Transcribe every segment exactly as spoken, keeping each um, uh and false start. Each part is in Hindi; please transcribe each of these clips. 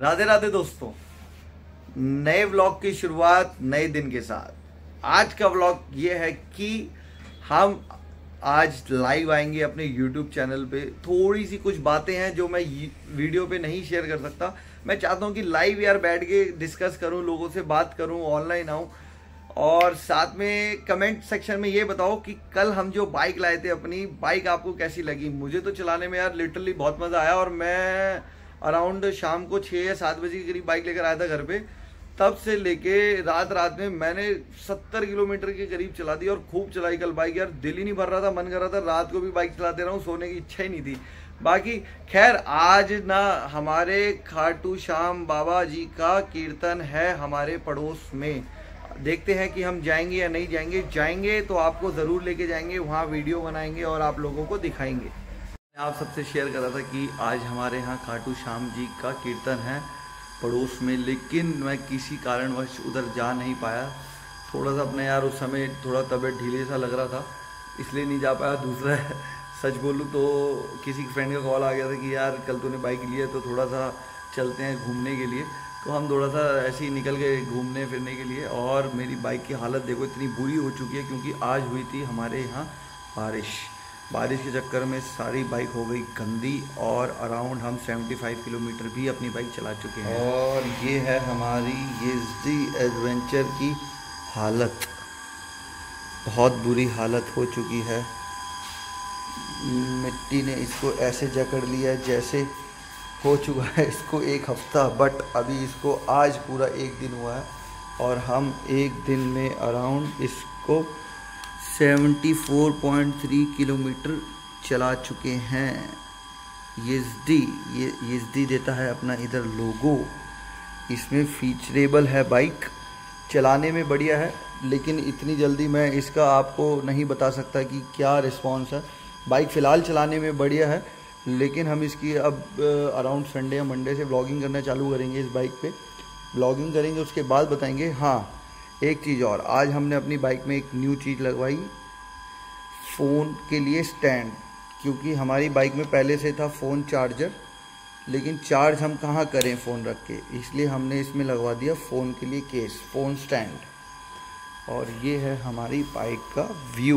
राधे राधे दोस्तों, नए व्लॉग की शुरुआत नए दिन के साथ। आज का व्लॉग ये है कि हम आज लाइव आएंगे अपने यूट्यूब चैनल पे। थोड़ी सी कुछ बातें हैं जो मैं वीडियो पे नहीं शेयर कर सकता। मैं चाहता हूँ कि लाइव यार बैठ के डिस्कस करूँ, लोगों से बात करूँ, ऑनलाइन आऊँ और साथ में कमेंट सेक्शन में ये बताओ कि कल हम जो बाइक लाए थे अपनी बाइक आपको कैसी लगी। मुझे तो चलाने में यार लिटरली बहुत मज़ा आया और मैं अराउंड शाम को छः या सात बजे के करीब बाइक लेकर आया था घर पे। तब से लेके रात रात में मैंने सत्तर किलोमीटर के करीब चला दी और खूब चलाई कल बाइक। यार दिल ही नहीं भर रहा था, मन कर रहा था रात को भी बाइक चलाते रहूं, सोने की इच्छा ही नहीं थी। बाकी खैर आज ना हमारे खाटू श्याम बाबा जी का कीर्तन है हमारे पड़ोस में। देखते हैं कि हम जाएंगे या नहीं जाएंगे। जाएंगे तो आपको ज़रूर लेके जाएंगे, वहाँ वीडियो बनाएंगे और आप लोगों को दिखाएंगे। मैं आप सबसे शेयर कर रहा था कि आज हमारे यहाँ खाटू श्याम जी का कीर्तन है पड़ोस में, लेकिन मैं किसी कारणवश उधर जा नहीं पाया। थोड़ा सा अपने यार उस समय थोड़ा तबीयत ढीले सा लग रहा था, इसलिए नहीं जा पाया। दूसरा सच बोलूँ तो किसी फ्रेंड का कॉल आ गया था कि यार कल तूने बाइक ली है तो थोड़ा सा चलते हैं घूमने के लिए। तो हम थोड़ा सा ऐसे ही निकल गए घूमने फिरने के लिए। और मेरी बाइक की हालत देखो इतनी बुरी हो चुकी है क्योंकि आज हुई थी हमारे यहाँ बारिश। बारिश के चक्कर में सारी बाइक हो गई गंदी और अराउंड हम पचहत्तर किलोमीटर भी अपनी बाइक चला चुके हैं। और ये है हमारी येज़दी एडवेंचर की हालत, बहुत बुरी हालत हो चुकी है। मिट्टी ने इसको ऐसे जकड़ लिया है जैसे हो चुका है इसको एक हफ्ता, बट अभी इसको आज पूरा एक दिन हुआ है और हम एक दिन में अराउंड इसको चौहत्तर पॉइंट तीन किलोमीटर चला चुके हैं। येज़दी ये येज़दी देता है अपना इधर लोगो, इसमें फीचरेबल है बाइक, चलाने में बढ़िया है, लेकिन इतनी जल्दी मैं इसका आपको नहीं बता सकता कि क्या रिस्पॉन्स है। बाइक फ़िलहाल चलाने में बढ़िया है, लेकिन हम इसकी अब अराउंड संडे या मंडे से व्लॉगिंग करना चालू करेंगे। इस बाइक पे व्लॉगिंग करेंगे, उसके बाद बताएंगे। हाँ एक चीज़ और, आज हमने अपनी बाइक में एक न्यू चीज़ लगवाई, फ़ोन के लिए स्टैंड। क्योंकि हमारी बाइक में पहले से था फ़ोन चार्जर, लेकिन चार्ज हम कहाँ करें फ़ोन रख के, इसलिए हमने इसमें लगवा दिया फ़ोन के लिए केस, फ़ोन स्टैंड। और ये है हमारी बाइक का व्यू।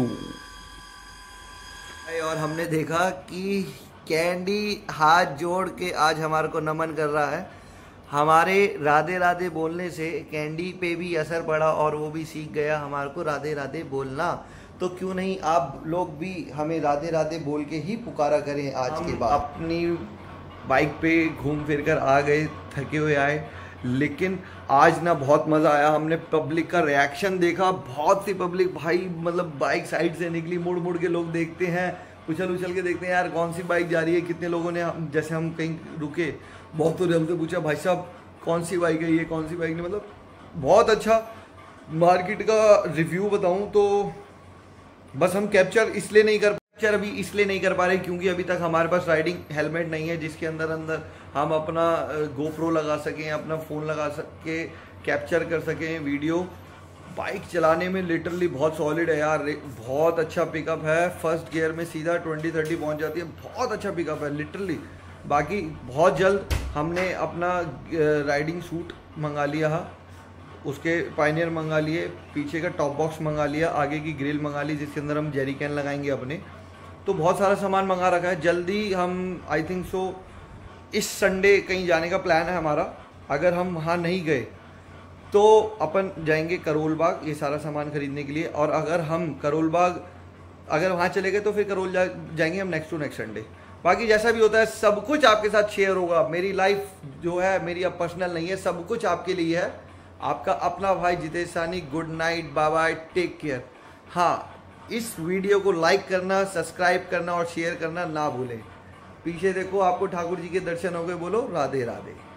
और हमने देखा कि कैंडी हाथ जोड़ के आज हमारे को नमन कर रहा है। हमारे राधे राधे बोलने से कैंडी पे भी असर पड़ा और वो भी सीख गया हमारे को राधे राधे बोलना। तो क्यों नहीं आप लोग भी हमें राधे राधे बोल के ही पुकारा करें। आज के बाद अपनी बाइक पे घूम फिर कर आ गए, थके हुए आए, लेकिन आज ना बहुत मज़ा आया। हमने पब्लिक का रिएक्शन देखा, बहुत सी पब्लिक भाई मतलब बाइक साइड से निकली, मुड़ मुड़ के लोग देखते हैं, उछल उछल के देखते हैं यार कौन सी बाइक जा रही है। कितने लोगों ने, जैसे हम कहीं रुके बहुत तो हमसे पूछा भाई साहब कौन सी बाइक है ये, कौन सी बाइक नहीं। मतलब बहुत अच्छा। मार्केट का रिव्यू बताऊं तो बस हम कैप्चर इसलिए नहीं कर कैप्चर अभी इसलिए नहीं कर पा रहे क्योंकि अभी तक हमारे पास राइडिंग हेलमेट नहीं है जिसके अंदर अंदर हम अपना गोप्रो लगा सकें, अपना फ़ोन लगा सके, कैप्चर कर सकें वीडियो। बाइक चलाने में लिटरली बहुत सॉलिड है यार, बहुत अच्छा पिकअप है। फर्स्ट गियर में सीधा ट्वेंटी थर्टी पहुंच जाती है, बहुत अच्छा पिकअप है लिटरली। बाकी बहुत जल्द हमने अपना राइडिंग सूट मंगा लिया है, उसके पायनियर मंगा लिए, पीछे का टॉप बॉक्स मंगा लिया, आगे की ग्रिल मंगा ली जिसके अंदर हम जेरी कैन लगाएंगे अपने। तो बहुत सारा सामान मंगा रखा है। जल्दी हम आई थिंक सो इस संडे कहीं जाने का प्लान है हमारा। अगर हम वहाँ नहीं गए तो अपन जाएंगे करोल बाग ये सारा सामान खरीदने के लिए। और अगर हम करोल बाग अगर वहाँ चले गए तो फिर करोल जा, जाएंगे हम नेक्स्ट टू नेक्स्ट संडे। बाकी जैसा भी होता है सब कुछ आपके साथ शेयर होगा। मेरी लाइफ जो है मेरी अब पर्सनल नहीं है, सब कुछ आपके लिए है। आपका अपना भाई Jitesh Saini. Good night, bye bye, take care. हाँ, इस वीडियो को लाइक करना, सब्सक्राइब करना और शेयर करना ना भूलें। पीछे देखो आपको ठाकुर जी के दर्शन हो गए, बोलो राधे राधे।